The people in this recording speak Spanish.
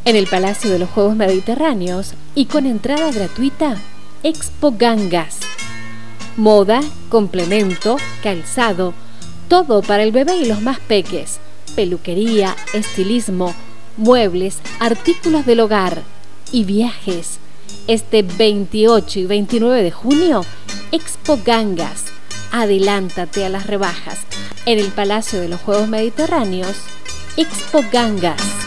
En el Palacio de los Juegos Mediterráneos y con entrada gratuita, Expo Gangas. Moda, complemento, calzado, todo para el bebé y los más peques. Peluquería, estilismo, muebles, artículos del hogar y viajes. Este 28 y 29 de junio, Expo Gangas. Adelántate a las rebajas. En el Palacio de los Juegos Mediterráneos, Expo Gangas.